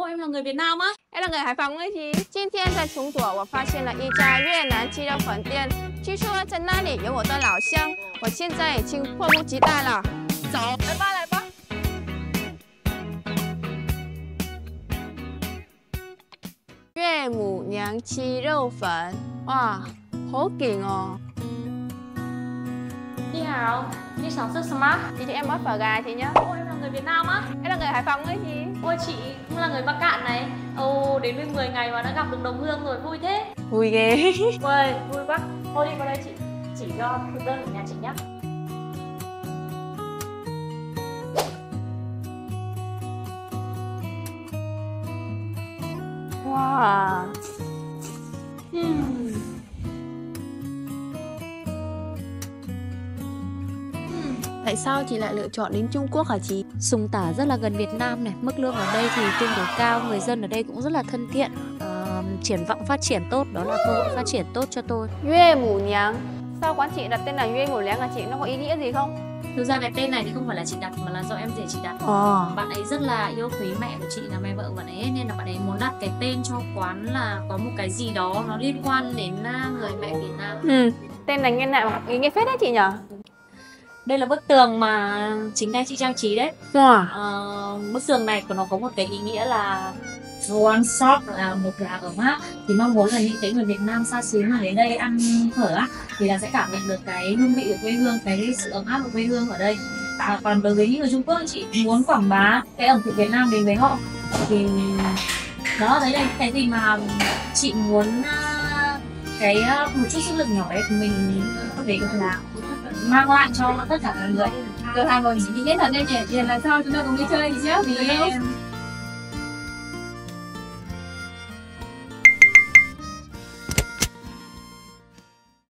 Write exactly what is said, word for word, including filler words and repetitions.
em là người Việt Nam á? Em là người Hải Phòng ấy chị. 今天在崇左，我发现了一家越南鸡肉粉店，据说在那里有我的老乡，我现在已经迫不及待了。走，来吧，来吧。岳母娘鸡肉粉，哇，好勁哦！ Chị Hảo, đi sản xuất smart. Chị cho em món phở gà chị nhé. Ồ, em là người Việt Nam á? Em là người Hải Phòng ấy chị. Ôi chị cũng là người Bắc Cạn này. Ồ, đến bên mười ngày mà đã gặp được đồng hương rồi, vui thế. Vui ghê. Ôi, vui quá. Thôi đi vào đây chị chỉ cho thực đơn của nhà chị nhé. Wow. Hmm. Tại sao chị lại lựa chọn đến Trung Quốc hả chị? Sùng Tả rất là gần Việt Nam này, mức lương ở đây thì tương đối cao, người dân ở đây cũng rất là thân thiện, uh, triển vọng phát triển tốt, đó là cơ hội phát triển tốt cho tôi. Yue Mủ Nháng. Sao quán chị đặt tên là Yue Mủ Nháng hả chị? Nó có ý nghĩa gì không? Thực ra cái tên này thì không phải là chị đặt mà là do em rể chị đặt. Ờ. Bạn ấy rất là yêu quý mẹ của chị là mẹ vợ của bạn ấy, nên là bạn ấy muốn đặt cái tên cho quán là có một cái gì đó nó liên quan đến người mẹ Việt Nam. Ừ. Tên này nghe lại ý nghĩa phết đấy chị nhở? Đây là bức tường mà chính tay chị trang trí đấy. Wow. Ờ, bức tường này của nó có một cái ý nghĩa là one shop, là một cửa hàng ấm áp, thì mong muốn là những cái người Việt Nam xa xứ mà đến đây ăn phở á thì là sẽ cảm nhận được cái hương vị của quê hương, cái sự ấm áp của quê hương ở đây. À, còn đối với những người Trung Quốc, chị muốn quảng bá cái ẩm thực Việt Nam đến với họ thì đó, đấy là cái gì mà chị muốn cái một chút sức lực nhỏ đấy của mình để là mang lại cho tất cả mọi người. Cửa hàng của chị đi hết ở đây nhỉ? Thì lần sau chúng ta cùng đi chơi thì chứ? Vì em